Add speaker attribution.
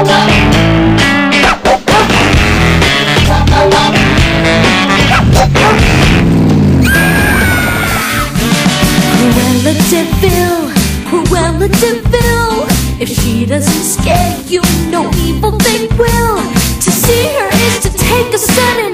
Speaker 1: Cruella de Vil. If she doesn't scare you, no evil thing will. To see her is to take a sudden